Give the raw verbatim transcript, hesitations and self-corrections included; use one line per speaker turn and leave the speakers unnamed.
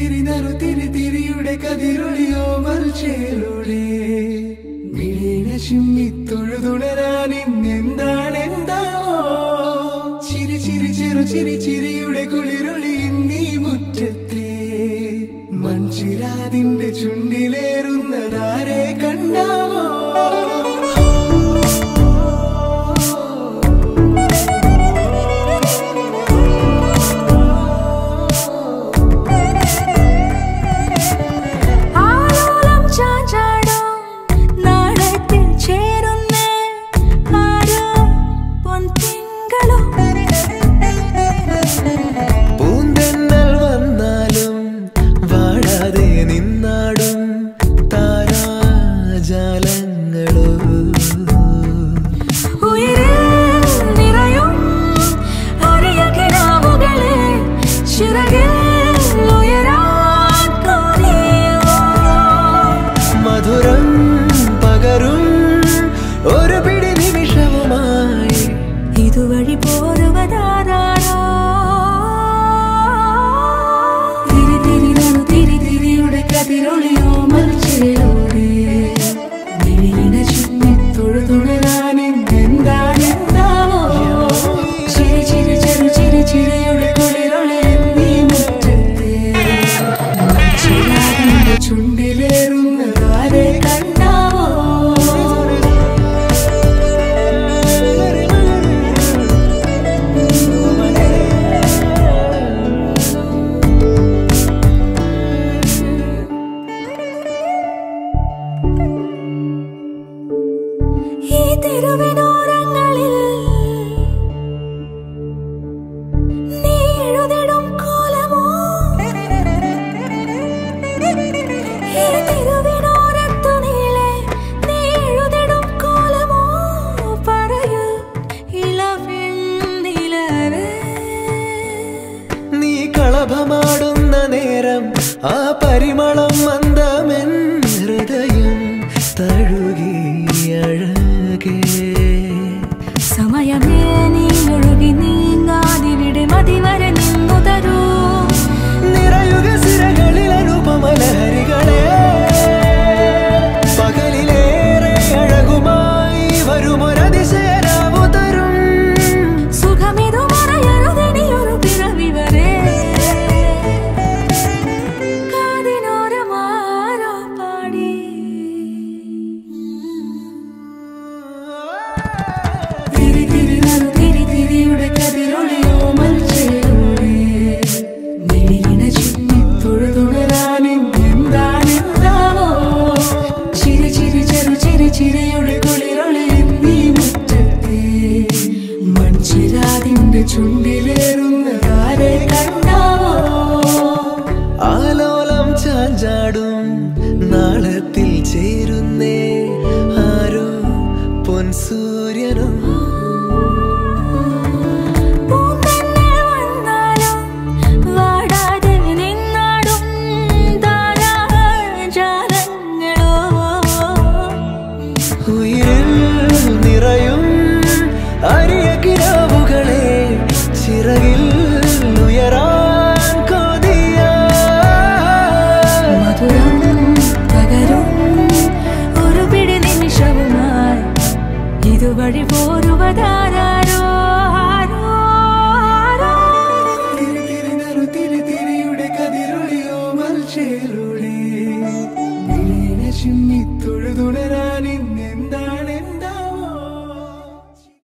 തിരി നറു തിരി തിരിയുടെ കതിരൊളിയോ മൽച്ചേലൂടെ മിഴിന ചിമ്മി തൊഴുതുണരാൻ ഇന്നെന്താണ് എന്താവോ ചിരി ചിരി ചെറു ചിരി ചിരിയുടെ കുളിരൊളി നീ മുറ്റത്തെ മൺചിരാതിന്റെ ചുണ്ടിലേറുന്നതാരെ കണ്ടാവോ
ഇതുവഴി പോരുവതാരോ തിരി തിരി നറു തിരി തിരിയുടെ കതിരൊളിയോ മൽച്ചേലൂടെ മിഴിന ചിമ്മി തൊഴുതുണരാൻ എന്താണ് എന്താവോ ചിരി ചിരി ചെറു ചിരി ചിരിയുടെ കുളിരൊളി നീ മുറ്റത്തെ മൺചിരാതിന്റെ ചുണ്ടിലേറുന്നതാരെ കണ്ടാവോ തിരുവിനോരങ്ങളിൽ നീ എഴുതിടും കോലമോ ഈ തിരുവിനോരത്തു നീളെ നീ എഴുതിടും കോലമോ പറയൂ ഇളവെണ്ണിലവേ
നീ കളഭമാടുന്ന നേരം ആ പരിമളം മന്ദമെൻ ഹൃദയം തഴുകി
സമയമേ നീ ഒഴുകി നീങ്ങാതിവിടെ മതിവരെ നിന്നു തരൂ
നിറയുക സിരകളിൽ അനുപമലഹരികളെ പകലിലേറെ അഴകുമായി വരുമൊരതിശയരാവു തരും
സുഖമിതു മറയരുതിനിയൊരു പിറവി വരെ കാതിനോരമാരോ പാടി തിരി തിരി നറു തിരി തിരിയുടെ കതിരൊളിയോ മൽച്ചേലൂടെ മിഴിന ചിമ്മി തൊഴുതുണരാൻ എന്താണ് എന്താവോ ചിരി ചിരി ചെറു ചിരി ചിരിയുടെ കുളിരൊളി നീ മുറ്റത്തെ മൺചിരാതിന്റെ ചുണ്ടിലെ